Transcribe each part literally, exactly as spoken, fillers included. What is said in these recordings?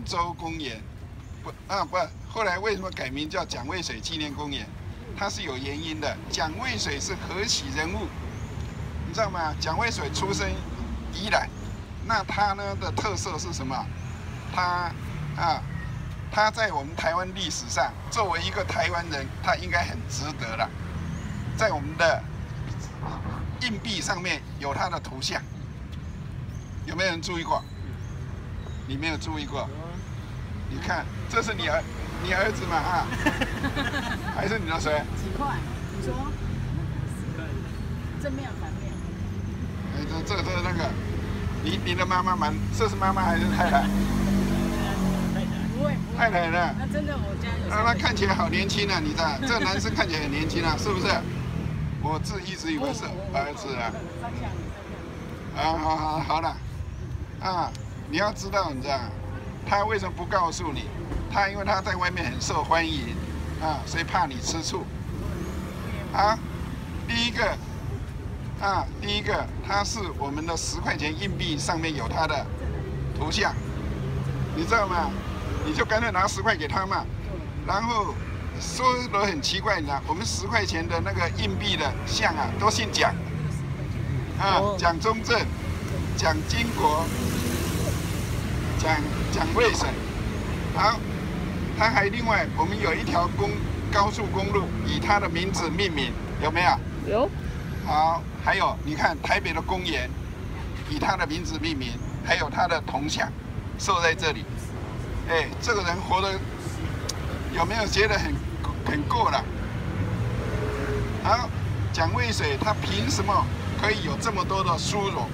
州公园，不啊不，后来为什么改名叫蒋渭水纪念公园？它是有原因的。蒋渭水是何许人物？你知道吗？蒋渭水出生宜兰，那他呢的特色是什么？他啊，他在我们台湾历史上，作为一个台湾人，他应该很值得了。在我们的硬币上面有他的图像，有没有人注意过？你没有注意过？你看，这是你儿，你儿子嘛啊？还是你的谁？ 几块？你说？正面反面？ 哎，这这这那个，你你的妈妈蛮，这是妈妈还是太太？ 不会， 太太呢？ 那真的我家有。 啊，他看起来好年轻啊！你知道，这个男生看起来很年轻啊，是不是？我自一直以为是儿子啊。啊，好好好了，啊，你要知道，你知道，他为什么不告诉你？他因为他在外面很受欢迎，啊，所以怕你吃醋。啊，第一个，啊，第一个，他是我们的十块钱硬币上面有他的图像，你知道吗？你就干脆拿十块给他嘛，然后。说的很奇怪，你知道，我们十块钱的那个硬币的像啊，都姓蒋，啊，蒋中正、蒋经国、蒋蒋渭水。好，他还另外，我们有一条公高速公路以他的名字命名，有没有？ 有。 好，还有你看台北的公园以他的名字命名，还有他的铜像设在这里。哎，这个人活得。有没有觉得很很够了？好，蒋渭水他凭什么可以有这么多的殊荣？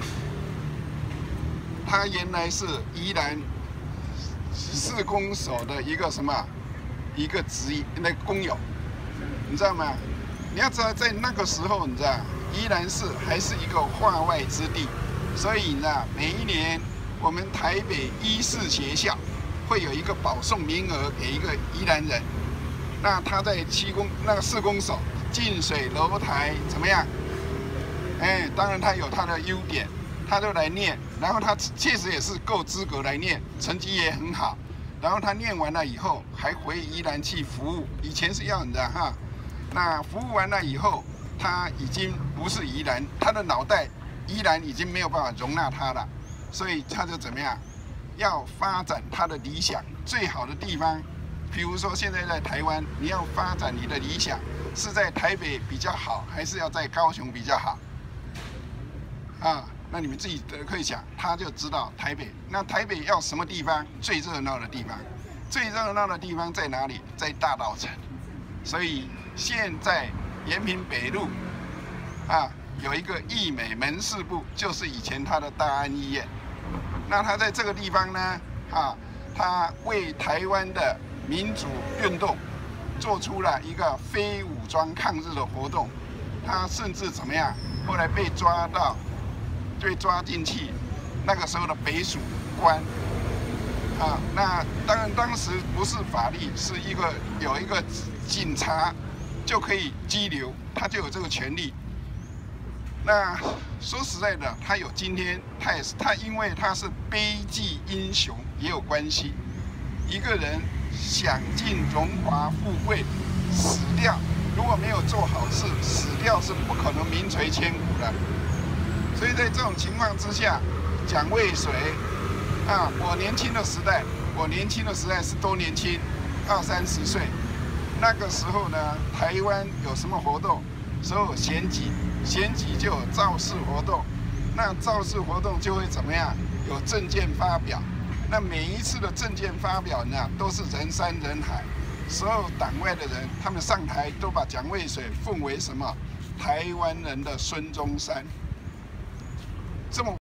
他原来是宜兰市公所的一个什么一个职业那个工友，你知道吗？你要知道，在那个时候，你知道宜兰市还是一个化外之地，所以你知道每一年我们台北医事学校。会有一个保送名额给一个宜兰人，那他在七公那个市公所近水楼台怎么样？哎，当然他有他的优点，他就来念，然后他确实也是够资格来念，成绩也很好。然后他念完了以后，还回宜兰去服务，以前是要你的哈。那服务完了以后，他已经不是宜兰，他的脑袋宜兰已经没有办法容纳他了，所以他就怎么样？要发展他的理想最好的地方，比如说现在在台湾，你要发展你的理想是在台北比较好，还是要在高雄比较好？啊，那你们自己可以想，他就知道台北。那台北要什么地方？最热闹的地方，最热闹的地方在哪里？在大稻埕。所以现在延平北路啊有一个义美门市部，就是以前他的大安医院。那他在这个地方呢，啊，他为台湾的民主运动做出了一个非武装抗日的活动。他甚至怎么样？后来被抓到，被抓进去，那个时候的北属关，啊，那当然当时不是法律，是一个有一个警察就可以拘留，他就有这个权利。那说实在的，他有今天，他也是他，因为他是悲剧英雄也有关系。一个人享尽荣华富贵，死掉如果没有做好事，死掉是不可能名垂千古的。所以在这种情况之下，蒋渭水啊，我年轻的时代，我年轻的时代是多年轻，二三十岁。那个时候呢，台湾有什么活动？所有选举。选举就有造势活动，那造势活动就会怎么样？有政见发表。那每一次的政见发表呢，都是人山人海，所有党外的人，他们上台都把蒋渭水奉为什么？台湾人的孙中山。这么